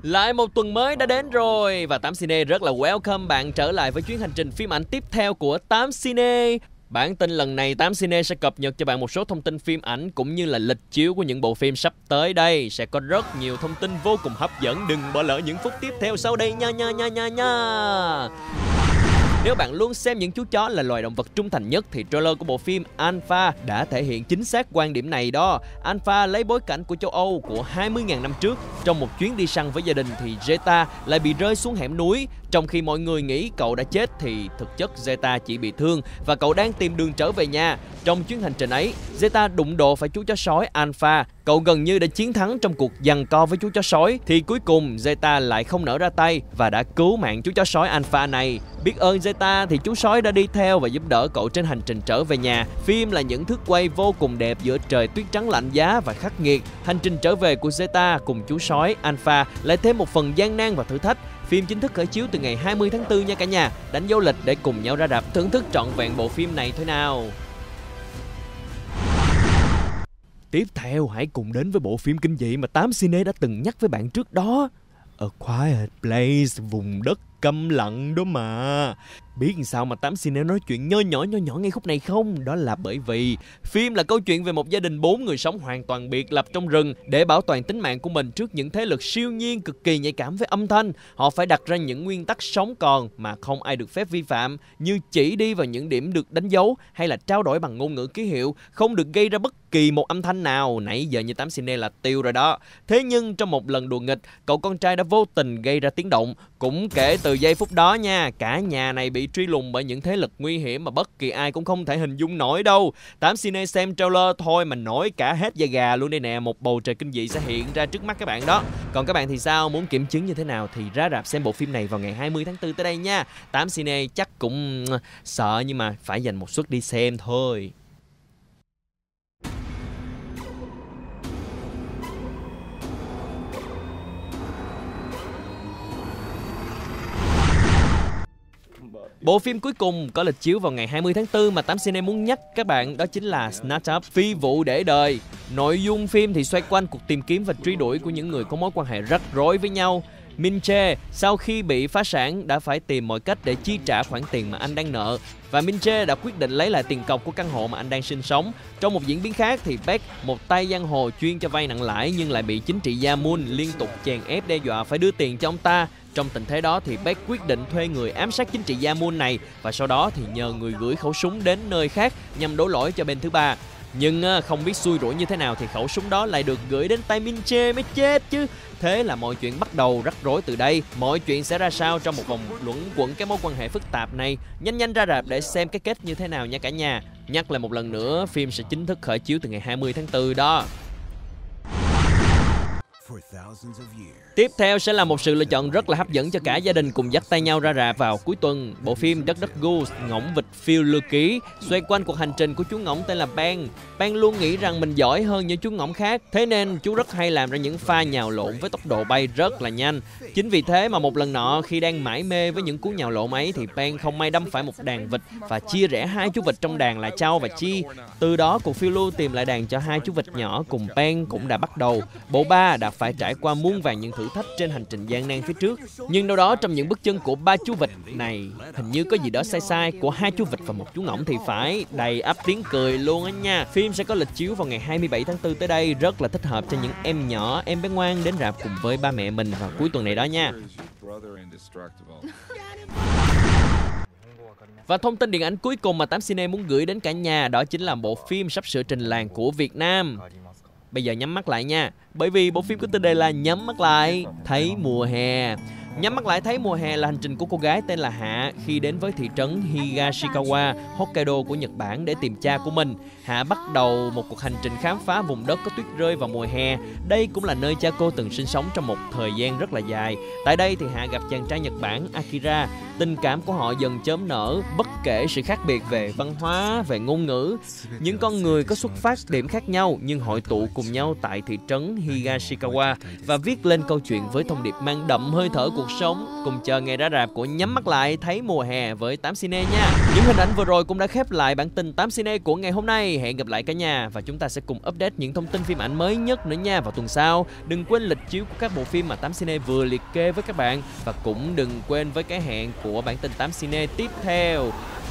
Lại một tuần mới đã đến rồi và 8Cine rất là welcome bạn trở lại với chuyến hành trình phim ảnh tiếp theo của 8Cine. Bản tin lần này 8Cine sẽ cập nhật cho bạn một số thông tin phim ảnh cũng như là lịch chiếu của những bộ phim sắp tới đây. Sẽ có rất nhiều thông tin vô cùng hấp dẫn, đừng bỏ lỡ những phút tiếp theo sau đây nha. Nếu bạn luôn xem những chú chó là loài động vật trung thành nhất thì trailer của bộ phim Alpha đã thể hiện chính xác quan điểm này đó. Alpha lấy bối cảnh của châu Âu của 20.000 năm trước. Trong một chuyến đi săn với gia đình thì Zeta lại bị rơi xuống hẻm núi. Trong khi mọi người nghĩ cậu đã chết thì thực chất Zeta chỉ bị thương và cậu đang tìm đường trở về nhà. Trong chuyến hành trình ấy, Zeta đụng độ phải chú chó sói Alpha. Cậu gần như đã chiến thắng trong cuộc giằng co với chú chó sói thì cuối cùng Zeta lại không nỡ ra tay và đã cứu mạng chú chó sói Alpha này. Biết ơn Zeta thì chú sói đã đi theo và giúp đỡ cậu trên hành trình trở về nhà. Phim là những thước quay vô cùng đẹp giữa trời tuyết trắng lạnh giá và khắc nghiệt. Hành trình trở về của Zeta cùng chú sói Alpha lại thêm một phần gian nan và thử thách. Phim chính thức khởi chiếu từ ngày 20 tháng 4 nha cả nhà. Đánh dấu lịch để cùng nhau ra rạp thưởng thức trọn vẹn bộ phim này thôi nào. Tiếp theo hãy cùng đến với bộ phim kinh dị mà 8Cine đã từng nhắc với bạn trước đó. A Quiet Place, vùng đất câm lặng đó mà. Biết sao mà 8Cine nói chuyện nho nhỏ ngay khúc này không? Đó là bởi vì phim là câu chuyện về một gia đình 4 người sống hoàn toàn biệt lập trong rừng để bảo toàn tính mạng của mình trước những thế lực siêu nhiên cực kỳ nhạy cảm với âm thanh. Họ phải đặt ra những nguyên tắc sống còn mà không ai được phép vi phạm, như chỉ đi vào những điểm được đánh dấu hay là trao đổi bằng ngôn ngữ ký hiệu, không được gây ra bất kỳ một âm thanh nào. Nãy giờ như 8Cine là tiêu rồi đó. Thế nhưng trong một lần đùa nghịch, cậu con trai đã vô tình gây ra tiếng động. Cũng kể từ giây phút đó nha, cả nhà này bị truy lùng bởi những thế lực nguy hiểm mà bất kỳ ai cũng không thể hình dung nổi đâu. 8Cine xem trailer thôi mà nổi cả hết da gà luôn đây nè. Một bầu trời kinh dị sẽ hiện ra trước mắt các bạn đó. Còn các bạn thì sao? Muốn kiểm chứng như thế nào thì ra rạp xem bộ phim này vào ngày 20 tháng 4 tới đây nha. 8Cine chắc cũng sợ nhưng mà phải dành một suất đi xem thôi. Bộ phim cuối cùng có lịch chiếu vào ngày 20 tháng 4 mà 8Cine muốn nhắc các bạn đó chính là Snatch Up, Phi vụ để đời. Nội dung phim thì xoay quanh cuộc tìm kiếm và truy đuổi của những người có mối quan hệ rắc rối với nhau. Min Jae sau khi bị phá sản đã phải tìm mọi cách để chi trả khoản tiền mà anh đang nợ. Và Min Jae đã quyết định lấy lại tiền cọc của căn hộ mà anh đang sinh sống. Trong một diễn biến khác thì Beck, một tay giang hồ chuyên cho vay nặng lãi nhưng lại bị chính trị gia Moon liên tục chèn ép đe dọa phải đưa tiền cho ông ta. Trong tình thế đó thì Beck quyết định thuê người ám sát chính trị gia Moon này và sau đó thì nhờ người gửi khẩu súng đến nơi khác nhằm đổ lỗi cho bên thứ ba. Nhưng không biết xui rủi như thế nào thì khẩu súng đó lại được gửi đến tay Min Jae mới chết chứ. Thế là mọi chuyện bắt đầu rắc rối từ đây. Mọi chuyện sẽ ra sao trong một vòng luẩn quẩn cái mối quan hệ phức tạp này? Nhanh ra rạp để xem cái kết như thế nào nha cả nhà. Nhắc lại một lần nữa, phim sẽ chính thức khởi chiếu từ ngày 20 tháng 4 đó. Tiếp theo sẽ là một sự lựa chọn rất là hấp dẫn cho cả gia đình cùng dắt tay nhau ra rạp vào cuối tuần. Bộ phim Đất Đất Goose, ngỗng vịt phiêu lưu ký, xoay quanh cuộc hành trình của chú ngỗng tên là Ben. Ben luôn nghĩ rằng mình giỏi hơn những chú ngỗng khác, thế nên chú rất hay làm ra những pha nhào lộn với tốc độ bay rất là nhanh. Chính vì thế mà một lần nọ khi đang mải mê với những cú nhào lộn ấy thì Ben không may đâm phải một đàn vịt và chia rẽ hai chú vịt trong đàn là Châu và Chi. Từ đó cuộc phiêu lưu tìm lại đàn cho hai chú vịt nhỏ cùng Ben cũng đã bắt đầu. Bộ ba đã phải trải qua muôn vàn những thử thách trên hành trình gian nan phía trước. Nhưng đâu đó trong những bước chân của ba chú vịt này hình như có gì đó sai của hai chú vịt và một chú ngỗng thì phải. Đầy ắp tiếng cười luôn á nha. Phim sẽ có lịch chiếu vào ngày 27 tháng 4 tới đây, rất là thích hợp cho những em nhỏ, em bé ngoan đến rạp cùng với ba mẹ mình vào cuối tuần này đó nha. Và thông tin điện ảnh cuối cùng mà 8Cine muốn gửi đến cả nhà đó chính là bộ phim sắp sửa trình làng của Việt Nam. Bây giờ nhắm mắt lại nha, bởi vì bộ phim có tên đề là Nhắm mắt lại thấy mùa hè. Nhắm mắt lại thấy mùa hè là hành trình của cô gái tên là Hạ khi đến với thị trấn Higashikawa, Hokkaido của Nhật Bản để tìm cha của mình. Hạ bắt đầu một cuộc hành trình khám phá vùng đất có tuyết rơi vào mùa hè. Đây cũng là nơi cha cô từng sinh sống trong một thời gian rất là dài. Tại đây thì Hạ gặp chàng trai Nhật Bản Akira. tình cảm của họ dần chớm nở bất kể sự khác biệt về văn hóa, về ngôn ngữ. Những con người có xuất phát điểm khác nhau nhưng hội tụ cùng nhau tại thị trấn Higashikawa và viết lên câu chuyện với thông điệp mang đậm hơi thở cuộc sống. Cùng chờ ngày ra rạp của Nhắm Mắt Lại Thấy Mùa Hè với 8 Cine nha. Những hình ảnh vừa rồi cũng đã khép lại bản tin 8 Cine của ngày hôm nay. Hẹn gặp lại cả nhà và chúng ta sẽ cùng update những thông tin phim ảnh mới nhất nữa nha vào tuần sau. Đừng quên lịch chiếu của các bộ phim mà 8 Cine vừa liệt kê với các bạn và cũng đừng quên với cái hẹn của bản tin 8 Cine tiếp theo.